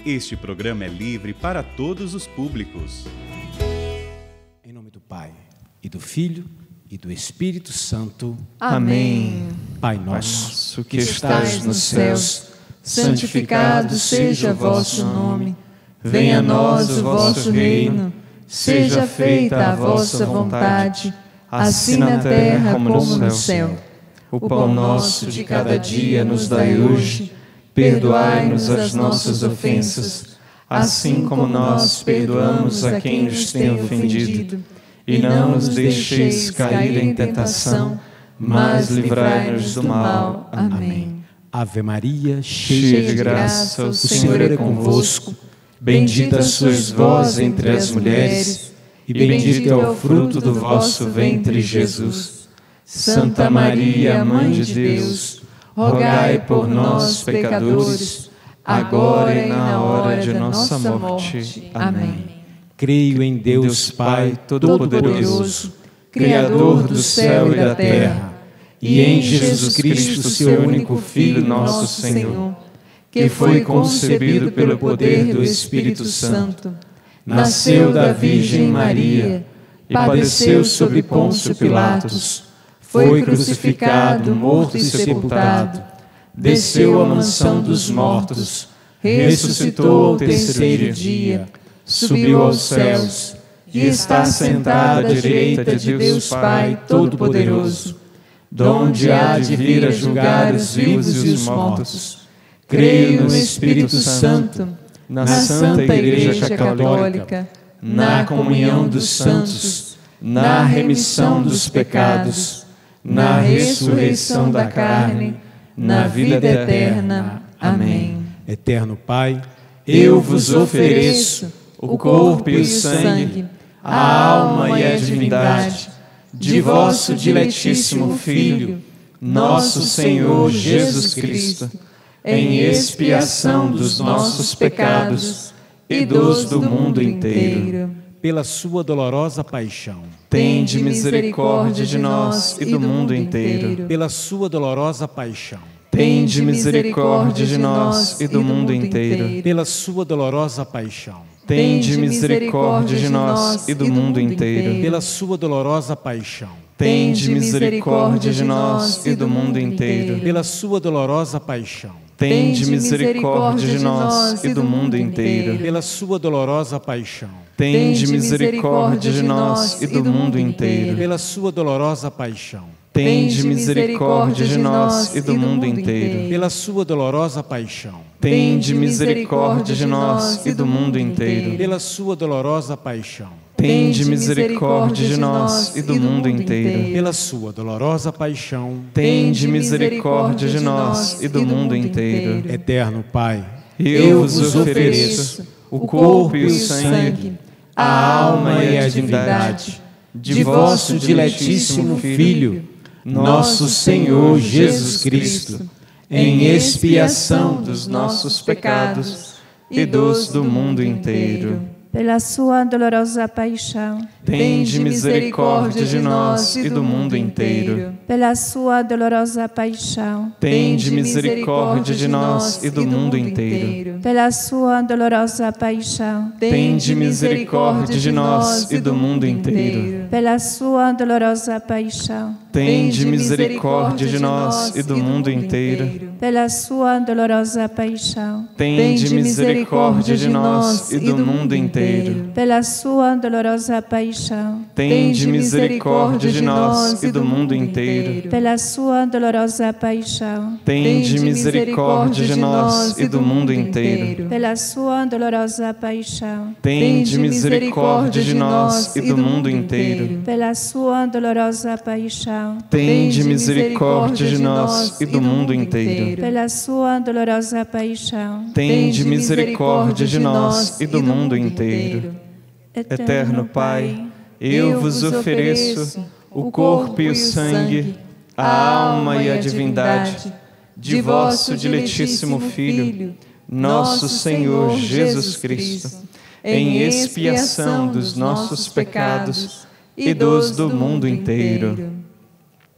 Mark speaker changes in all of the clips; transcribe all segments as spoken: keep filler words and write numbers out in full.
Speaker 1: Este programa é livre para todos os públicos.
Speaker 2: Em nome do Pai, e do Filho, e do Espírito Santo.
Speaker 3: Amém.
Speaker 2: Pai nosso,
Speaker 3: que estais nos céus, santificado seja o vosso nome. Venha a nós o vosso reino. Seja feita a vossa vontade, assim na terra como no céu. O pão nosso de cada dia nos dai hoje. Perdoai-nos as nossas ofensas, assim como nós perdoamos a quem nos tem ofendido. E não nos deixeis cair em tentação, mas livrai-nos do mal. Amém.
Speaker 2: Ave Maria,
Speaker 3: Cheia de graça, o Senhor é convosco. Bendita sois vós entre as mulheres, e bendito é o fruto do vosso ventre, Jesus. Santa Maria, Mãe de Deus, rogai por nós, pecadores, agora e na hora de nossa morte. Amém.
Speaker 2: Creio em Deus Pai Todo-Poderoso,
Speaker 3: Criador do céu e da terra, e em Jesus Cristo, seu único Filho, nosso Senhor, que foi concebido pelo poder do Espírito Santo, nasceu da Virgem Maria, e padeceu sob Pôncio Pilatos, foi crucificado, morto e sepultado, desceu à mansão dos mortos, ressuscitou ao terceiro dia, subiu aos céus e está sentado à direita de Deus Pai Todo-Poderoso, donde há de vir a julgar os vivos e os mortos. Creio no Espírito Santo, na Santa Igreja Católica, na comunhão dos santos, na remissão dos pecados, na ressurreição da carne, na vida eterna. Amém.
Speaker 2: Eterno Pai,
Speaker 3: eu vos ofereço o corpo e o sangue, a alma e a divindade de vosso diletíssimo Filho, nosso Senhor Jesus Cristo, em expiação dos nossos pecados e dos do mundo inteiro.
Speaker 2: pela sua dolorosa paixão,
Speaker 3: tende misericórdia de nós e do mundo inteiro.
Speaker 2: Pela sua dolorosa paixão,
Speaker 3: tende misericórdia de nós e do mundo inteiro.
Speaker 2: Pela sua dolorosa paixão,
Speaker 3: tende misericórdia de nós e do mundo inteiro.
Speaker 2: Pela sua dolorosa paixão,
Speaker 3: tende misericórdia de nós e do mundo inteiro.
Speaker 2: Pela sua dolorosa paixão,
Speaker 3: tende misericórdia de nós e do mundo inteiro.
Speaker 2: Pela sua dolorosa paixão,
Speaker 3: tende misericórdia de nós e do mundo inteiro.
Speaker 2: Pela sua dolorosa paixão,
Speaker 3: tende misericórdia de nós e do mundo inteiro.
Speaker 2: Pela sua dolorosa paixão,
Speaker 3: tende misericórdia de nós e do mundo inteiro.
Speaker 2: Pela sua dolorosa paixão,
Speaker 3: tende misericórdia de nós e do mundo inteiro.
Speaker 2: Pela sua dolorosa paixão,
Speaker 3: tende misericórdia de nós e do mundo inteiro.
Speaker 2: Eterno Pai,
Speaker 3: eu vos ofereço o corpo e o sangue, a alma e a divindade de vosso diletíssimo Filho, nosso Senhor Jesus Cristo, em expiação dos nossos pecados e dos do mundo inteiro.
Speaker 4: Pela sua dolorosa paixão,
Speaker 3: tende misericórdia de nós e do mundo inteiro.
Speaker 4: Pela sua dolorosa paixão,
Speaker 3: tende misericórdia de nós e do mundo inteiro.
Speaker 4: Pela sua dolorosa paixão,
Speaker 3: tende misericórdia de nós e do mundo inteiro.
Speaker 4: Pela sua dolorosa paixão,
Speaker 3: tende misericórdia de nós e do mundo inteiro.
Speaker 4: Pela sua dolorosa paixão,
Speaker 3: tende misericórdia de nós e do mundo inteiro.
Speaker 4: Pela sua dolorosa paixão,
Speaker 3: tende misericórdia de nós e do mundo inteiro.
Speaker 4: Pela sua dolorosa paixão,
Speaker 3: tende misericórdia de nós e do mundo inteiro.
Speaker 4: Pela sua dolorosa paixão,
Speaker 3: tende misericórdia de nós e do mundo inteiro.
Speaker 4: Pela sua dolorosa paixão,
Speaker 3: tende misericórdia de nós e do mundo inteiro.
Speaker 4: Pela sua dolorosa paixão,
Speaker 3: tende misericórdia de nós e do mundo inteiro. Eterno Pai, eu vos ofereço o corpo e o sangue, a alma e a divindade de vosso diletíssimo Filho, nosso Senhor Jesus Cristo, em expiação dos nossos pecados e dos do mundo inteiro.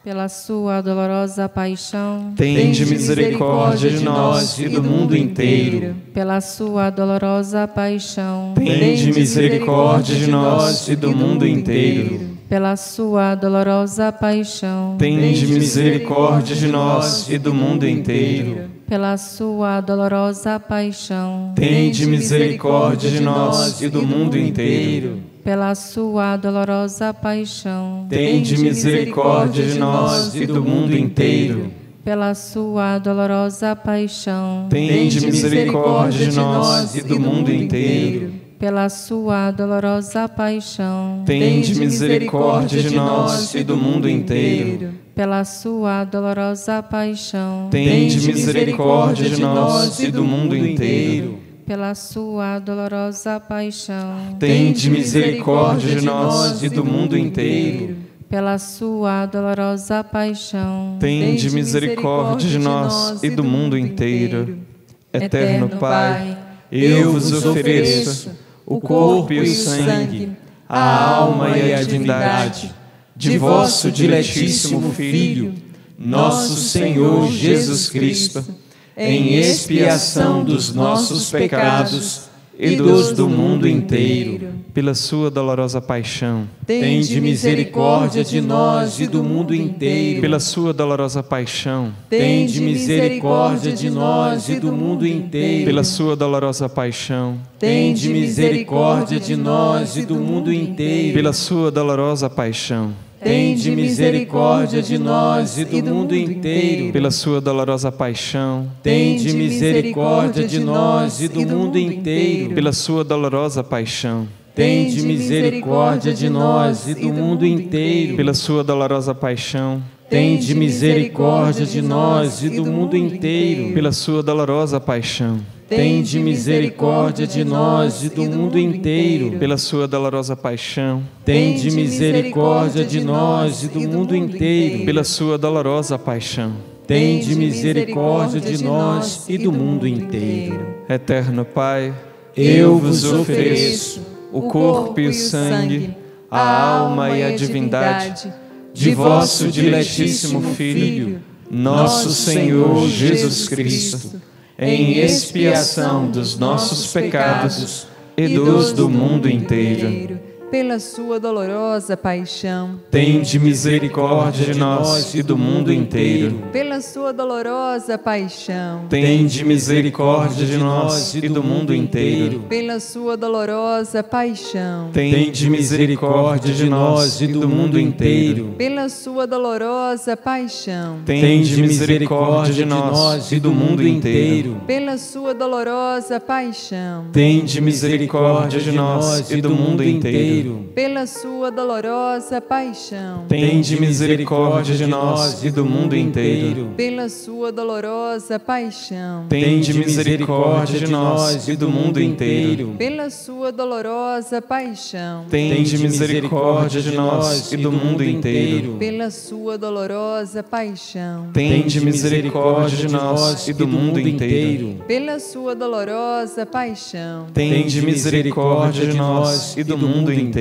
Speaker 5: pela sua dolorosa paixão,
Speaker 3: tende misericórdia de nós e do mundo inteiro.
Speaker 5: pela sua dolorosa paixão,
Speaker 3: Tende misericórdia de nós e do mundo inteiro.
Speaker 5: pela sua dolorosa paixão,
Speaker 3: Tende misericórdia de nós e do mundo inteiro.
Speaker 5: pela sua dolorosa paixão,
Speaker 3: Tende misericórdia de nós e do mundo inteiro.
Speaker 5: pela sua dolorosa paixão,
Speaker 3: Tende misericórdia de nós e do mundo inteiro.
Speaker 5: pela sua dolorosa paixão,
Speaker 3: Tende misericórdia de nós e do mundo inteiro.
Speaker 5: pela sua dolorosa paixão,
Speaker 3: Tende misericórdia de nós e do mundo inteiro.
Speaker 5: pela sua dolorosa paixão,
Speaker 3: Tende misericórdia de nós e do mundo inteiro.
Speaker 5: pela sua dolorosa paixão,
Speaker 3: Tende misericórdia de nós e do mundo inteiro.
Speaker 5: pela sua dolorosa paixão,
Speaker 3: Tende misericórdia de nós e do mundo inteiro. Eterno Pai, eu vos ofereço o corpo e o sangue, a alma e a divindade de vosso diletíssimo Filho, nosso Senhor Jesus Cristo, em expiação dos nossos pecados e dos do mundo inteiro. Pela sua dolorosa paixão,
Speaker 2: Tende misericórdia de nós e do mundo inteiro.
Speaker 3: pela sua dolorosa paixão,
Speaker 2: Tende misericórdia de nós e do mundo inteiro.
Speaker 3: pela sua dolorosa paixão,
Speaker 2: Tende misericórdia de nós e do mundo inteiro.
Speaker 3: pela sua dolorosa paixão,
Speaker 2: Tende misericórdia de nós e do mundo inteiro.
Speaker 3: pela sua dolorosa paixão,
Speaker 2: Tende misericórdia de nós e do mundo inteiro.
Speaker 3: pela sua dolorosa paixão,
Speaker 2: Tende misericórdia de nós e do mundo inteiro.
Speaker 3: pela sua dolorosa paixão,
Speaker 2: Tende misericórdia de nós e do mundo inteiro.
Speaker 3: pela sua dolorosa paixão,
Speaker 2: Tende misericórdia de nós e do mundo inteiro.
Speaker 3: pela sua dolorosa paixão,
Speaker 2: Tende misericórdia de nós e do mundo inteiro.
Speaker 3: pela sua dolorosa paixão.
Speaker 2: Tende misericórdia de nós e do mundo inteiro.
Speaker 3: Eterno Pai,
Speaker 2: Eu vos ofereço
Speaker 3: o corpo e o sangue, a alma e a divindade de vosso diletíssimo Filho, nosso Senhor Jesus Cristo, em expiação dos nossos pecados e dos do mundo inteiro.
Speaker 6: Pela sua dolorosa paixão,
Speaker 3: Tende misericórdia de nós e do mundo inteiro.
Speaker 6: pela sua dolorosa paixão,
Speaker 3: Tende misericórdia de nós e do mundo inteiro.
Speaker 6: pela sua dolorosa paixão,
Speaker 3: Tende misericórdia de nós e do mundo inteiro.
Speaker 6: pela sua dolorosa paixão,
Speaker 3: Tende misericórdia de nós e do mundo inteiro.
Speaker 6: pela sua dolorosa paixão,
Speaker 3: Tende misericórdia de nós e do mundo inteiro.
Speaker 6: pela sua dolorosa paixão,
Speaker 3: Tende misericórdia de nós e do mundo inteiro.
Speaker 6: pela sua dolorosa paixão,
Speaker 3: Tende misericórdia de nós e do mundo inteiro.
Speaker 6: pela sua dolorosa paixão,
Speaker 3: Tende misericórdia de nós e do mundo inteiro.
Speaker 6: pela sua dolorosa paixão,
Speaker 3: Tende misericórdia de nós e do mundo inteiro.
Speaker 6: pela sua dolorosa paixão,
Speaker 3: Tende misericórdia de nós e do mundo inteiro.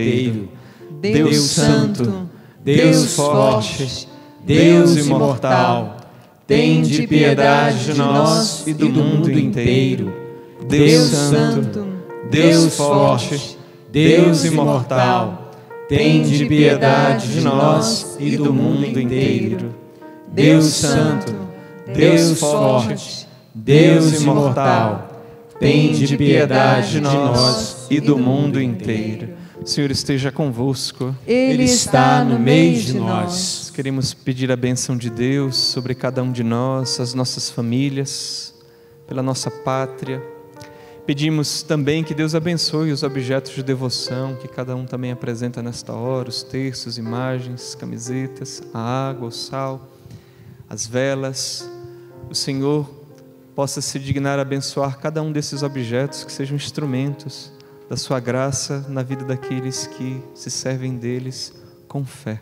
Speaker 6: Deus Santo,
Speaker 2: Deus forte, Deus imortal, tende piedade de nós e do mundo inteiro. Deus Santo, Deus forte, Deus imortal, tende piedade de nós e do mundo inteiro. Deus Santo, Deus forte, Deus imortal, tende piedade de nós
Speaker 3: e do mundo inteiro. O Senhor esteja convosco.
Speaker 6: Ele está no meio de nós.
Speaker 3: Nós queremos pedir a bênção de Deus sobre cada um de nós, as nossas famílias, pela nossa pátria. Pedimos também que Deus abençoe os objetos de devoção que cada um também apresenta nesta hora, os terços, imagens, camisetas, a água, o sal, as velas. O Senhor possa se dignar a abençoar cada um desses objetos, que sejam instrumentos da sua graça na vida daqueles que se servem deles com fé.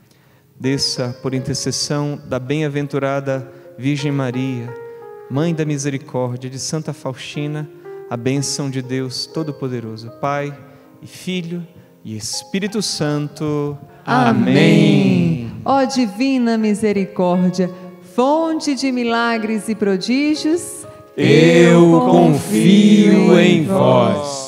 Speaker 3: Desça por intercessão da bem-aventurada Virgem Maria, Mãe da Misericórdia, de Santa Faustina, a bênção de Deus Todo-Poderoso, Pai e Filho e Espírito Santo. Amém.
Speaker 6: Ó divina misericórdia, fonte de milagres e prodígios,
Speaker 3: eu confio em vós.